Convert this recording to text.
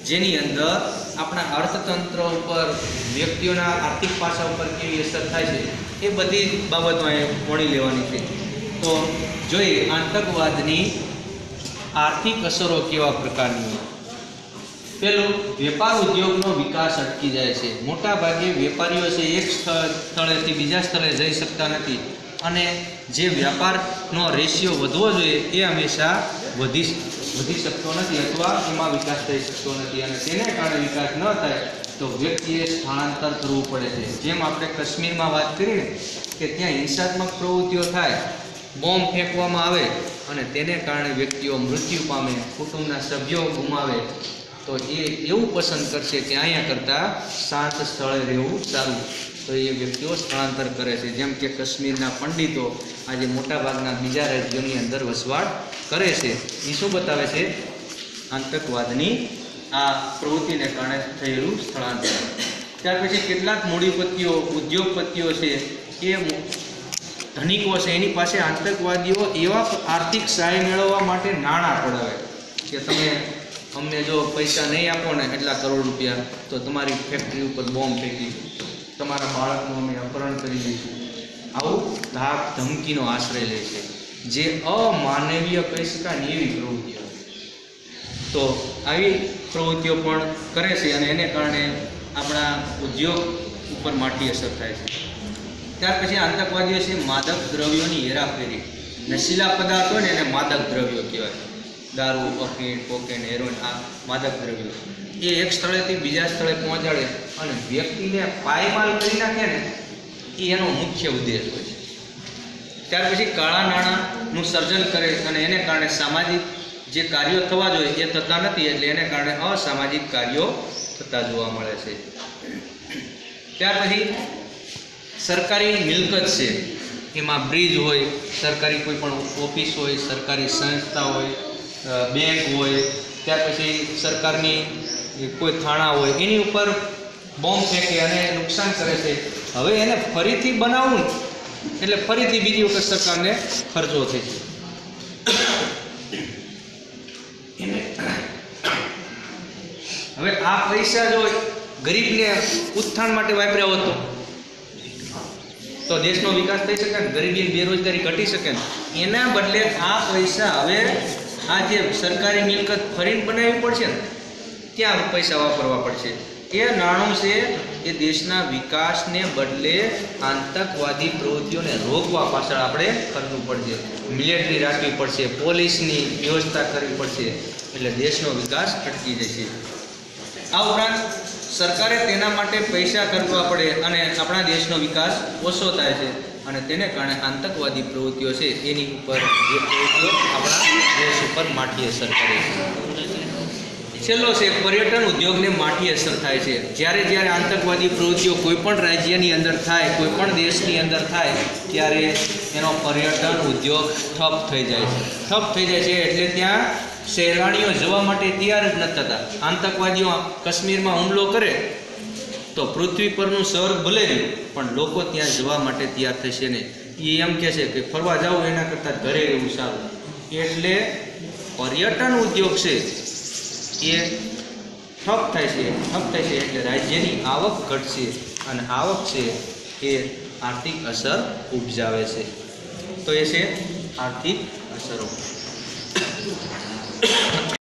જેની અંદર આપણા અર્થતંત્ર ઉપર, વ્યક્તિઓના આર્થિક પાસા ઉપર કેવી અસર થાય છે એ બધી બાબતો અહીં વણી લેવાની છે. તો જોઈએ આતંકવાદની આર્થિક અસરો કેવા પ્રકારની. પેલું, વેપાર ઉદ્યોગનો વિકાસ અટકી જાય છે. મોટા ભાગે વેપારીઓ છે એક સ્થળેથી બીજા સ્થળે જઈ શકતા નથી અને જે વ્યાપારનો રેશિયો વધવો જોઈએ એ હંમેશા વધી શકતો નથી અથવા એમાં વિકાસ થઈ શકતો નથી અને તેને કારણે વિકાસ ન થાય તો વ્યક્તિએ સ્થળાંતર કરવું પડે છે. જેમ આપણે કાશ્મીરમાં વાત કરીને કે ત્યાં હિંસાત્મક પ્રવૃત્તિઓ થાય, બોમ્બ ફેંકવામાં આવે અને તેને કારણે વ્યક્તિઓ મૃત્યુ પામે, કુટુંબના સભ્યો ગુમાવે, તો એ એવું પસંદ કરશે કે અહીંયા કરતાં શાંત સ્થળે રહેવું સારું, તો એ વ્યક્તિઓ સ્થળાંતર કરે છે. જેમ કે કાશ્મીરના પંડિતો આજે મોટાભાગના બીજા રાજ્યોની અંદર વસવાટ કરે છે. એ શું બતાવે છે? આતંકવાદની આ પ્રવૃત્તિને કારણે થયેલું સ્થળાંતર. ત્યાર પછી કેટલાક મૂડીપતિઓ, ઉદ્યોગપતિઓ છે, એ ધનિકો છે, એની પાસે આતંકવાદીઓ એવા આર્થિક સહાય મેળવવા માટે નાણાં પડાવે કે તમે અમને જો પૈસા નહીં આપો ને એટલા કરોડ રૂપિયા તો તમારી ફેક્ટરી ઉપર બોમ્બ ફેંકી, તમારા બાળકનું અમે અપહરણ કરી દઈશું. આવું ધાક ધમકીનો આશ્રય લે છે, જે અમાનવીય કહી શકાય ને એવી પ્રવૃત્તિઓ. તો આવી પ્રવૃત્તિઓ પણ કરે છે અને એને કારણે આપણા ઉદ્યોગ ઉપર માઠી અસર થાય છે. ત્યાર પછી આતંકવાદીઓ છે માદક દ્રવ્યોની હેરાફેરી. નશીલા પદાર્થ હોય ને એને માદક દ્રવ્યો કહેવાય. દારૂ, અફીણ, કોકેન, હેરોઇન, આ માદક દ્રવ્યો એ એક સ્થળેથી બીજા સ્થળે પહોંચાડે અને વ્યક્તિને પાયમાલ કરી નાખે ને એ એનો મુખ્ય ઉદ્દેશ હોય છે. ત્યાર પછી કાળા નાણાંનું સર્જન કરે અને એને કારણે સામાજિક જે કાર્યો થવા જોઈએ એ થતા નથી, એટલે એને કારણે અસામાજિક કાર્યો થતા જોવા મળે છે. ત્યાર પછી સરકારી મિલકત છે, એમાં બ્રિજ હોય, સરકારી કોઈ પણ ઓફિસ હોય, સરકારી સંસ્થા હોય, બેંક હોય, ત્યાર પછી સરકારની કોઈ થાણા હોય, એની ઉપર બોમ્બ ફેંકે અને નુકસાન કરે છે. હવે એને ફરીથી બનાવવું એટલે ફરીથી બીજી વખત સરકારને ખર્ચો થાય છે. હવે આ પૈસા જો ગરીબને ઉત્થાન માટે વાપર્યા હોત તો દેશનો વિકાસ થઈ શકે ને, ગરીબી બેરોજગારી ઘટી શકે ને. એના બદલે આ પૈસા હવે આ જે સરકારી મિલકત ફરીને બનાવવી પડશે ને ત્યાં પૈસા વાપરવા પડશે. એ નાણું છે એ દેશના વિકાસને બદલે આતંકવાદી પ્રવૃત્તિઓને રોકવા પાછળ આપણે કરવું પડશે. મિલિટરી રાખવી પડશે, પોલીસની વ્યવસ્થા કરવી પડશે, એટલે દેશનો વિકાસ અટકી જશે. આ ઉપરાંત સરકારે તેના માટે પૈસા કરવા પડે અને આપણા દેશનો વિકાસ ઓછો થાય છે અને તેને કારણે આતંકવાદી પ્રવૃત્તિઓ છે એની ઉપર જે પ્રવૃત્તિઓ આપણા દેશ ઉપર માઠી અસર કરે છે. છેલ્લો છે પર્યટન ઉદ્યોગને માઠી અસર થાય છે. જ્યારે આતંકવાદી પ્રવૃત્તિઓ કોઈપણ રાજ્યની અંદર થાય, કોઈપણ દેશની અંદર થાય ત્યારે એનો પર્યટન ઉદ્યોગ ઠપ થઈ જાય છે. ઠપ થઈ જાય છે એટલે ત્યાં સહેલાણીઓ જવા માટે તૈયાર જ નથી થતા. આતંકવાદીઓ કાશ્મીરમાં હુમલો કરે તો પૃથ્વી પરનું સ્વર્ગ ભલે રહ્યું પણ લોકો ત્યાં જવા માટે તૈયાર થશે નહીં. એ એમ કહે છે કે ફરવા જાવ એના કરતાં ઘરે રહેવું સારું. એટલે પર્યટન ઉદ્યોગ છે એ ઠપ થાય છે એટલે રાજ્યની આવક ઘટશે અને આવક છે એ આર્થિક અસર ઉપજાવે છે. તો એ છે આર્થિક અસરો.